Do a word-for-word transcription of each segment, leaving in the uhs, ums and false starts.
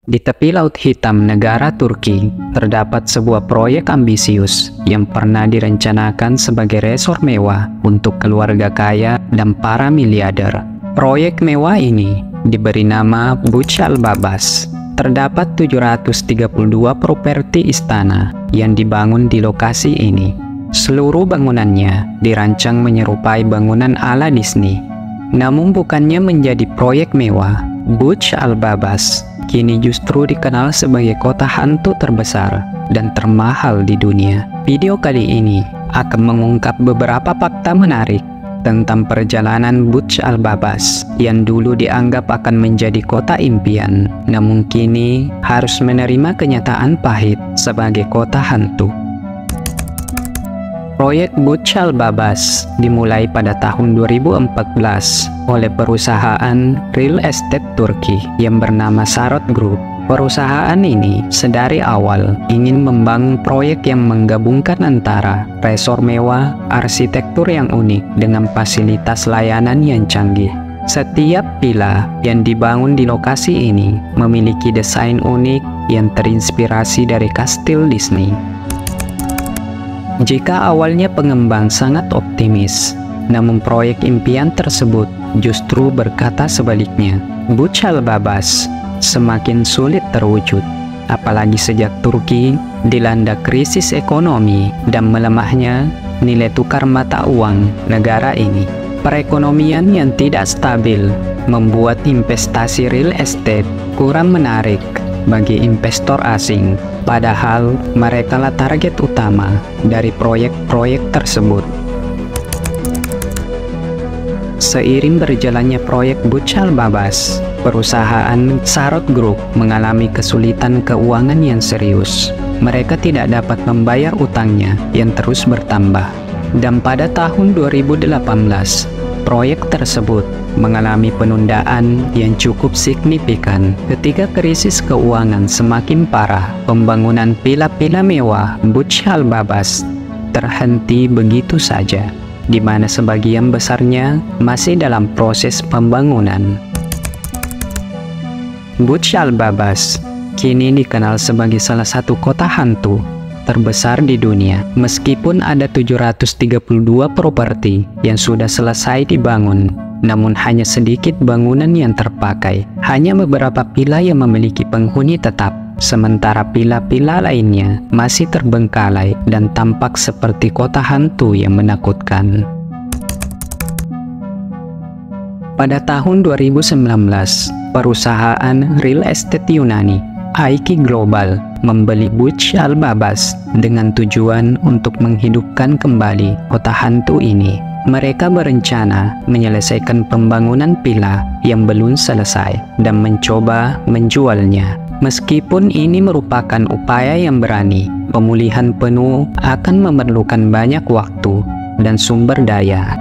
Di tepi Laut Hitam negara Turki, terdapat sebuah proyek ambisius yang pernah direncanakan sebagai resor mewah untuk keluarga kaya dan para miliarder. Proyek mewah ini diberi nama Burj Al Babas. Terdapat tujuh ratus tiga puluh dua properti istana yang dibangun di lokasi ini. Seluruh bangunannya dirancang menyerupai bangunan ala Disney. Namun bukannya menjadi proyek mewah, Burj Al Babas kini justru dikenal sebagai kota hantu terbesar dan termahal di dunia. Video kali ini akan mengungkap beberapa fakta menarik tentang perjalanan Burj Al Babas yang dulu dianggap akan menjadi kota impian, namun kini harus menerima kenyataan pahit sebagai kota hantu. Proyek Burj Al Babas dimulai pada tahun dua ribu empat belas oleh perusahaan real estate Turki yang bernama Saroth Group. Perusahaan ini sedari awal ingin membangun proyek yang menggabungkan antara resor mewah, arsitektur yang unik, dengan fasilitas layanan yang canggih. Setiap villa yang dibangun di lokasi ini memiliki desain unik yang terinspirasi dari kastil Disney. Jika awalnya pengembang sangat optimis, namun proyek impian tersebut justru berkata sebaliknya. Burj Al Babas semakin sulit terwujud, apalagi sejak Turki dilanda krisis ekonomi dan melemahnya nilai tukar mata uang negara ini. Perekonomian yang tidak stabil membuat investasi real estate kurang menarik bagi investor asing, padahal merekalah target utama dari proyek-proyek tersebut. Seiring berjalannya proyek Burj Al Babas, perusahaan Saroth Group mengalami kesulitan keuangan yang serius. Mereka tidak dapat membayar utangnya yang terus bertambah. Dan pada tahun dua ribu delapan belas, proyek tersebut mengalami penundaan yang cukup signifikan. Ketika krisis keuangan semakin parah, pembangunan villa-villa mewah Burj Al Babas terhenti begitu saja, di mana sebagian besarnya masih dalam proses pembangunan. Burj Al Babas kini dikenal sebagai salah satu kota hantu terbesar di dunia. Meskipun ada tujuh ratus tiga puluh dua properti yang sudah selesai dibangun, namun hanya sedikit bangunan yang terpakai. Hanya beberapa villa yang memiliki penghuni tetap, sementara villa-villa lainnya masih terbengkalai dan tampak seperti kota hantu yang menakutkan. Pada tahun dua ribu sembilan belas, perusahaan real estate Yunani I K Global membeli Burj Al Babas dengan tujuan untuk menghidupkan kembali kota hantu ini. Mereka berencana menyelesaikan pembangunan villa yang belum selesai dan mencoba menjualnya. Meskipun ini merupakan upaya yang berani, pemulihan penuh akan memerlukan banyak waktu dan sumber daya.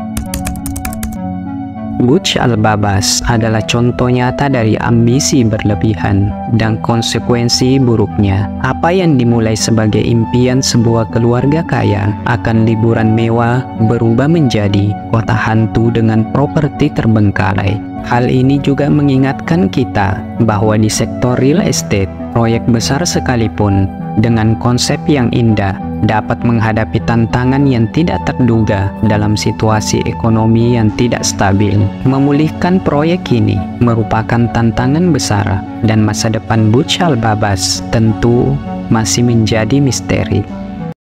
Burj Al Babas adalah contoh nyata dari ambisi berlebihan dan konsekuensi buruknya. Apa yang dimulai sebagai impian sebuah keluarga kaya akan liburan mewah berubah menjadi kota hantu dengan properti terbengkalai. Hal ini juga mengingatkan kita bahwa di sektor real estate, proyek besar sekalipun dengan konsep yang indah dapat menghadapi tantangan yang tidak terduga dalam situasi ekonomi yang tidak stabil. Memulihkan proyek ini merupakan tantangan besar, dan masa depan Burj Al Babas tentu masih menjadi misteri.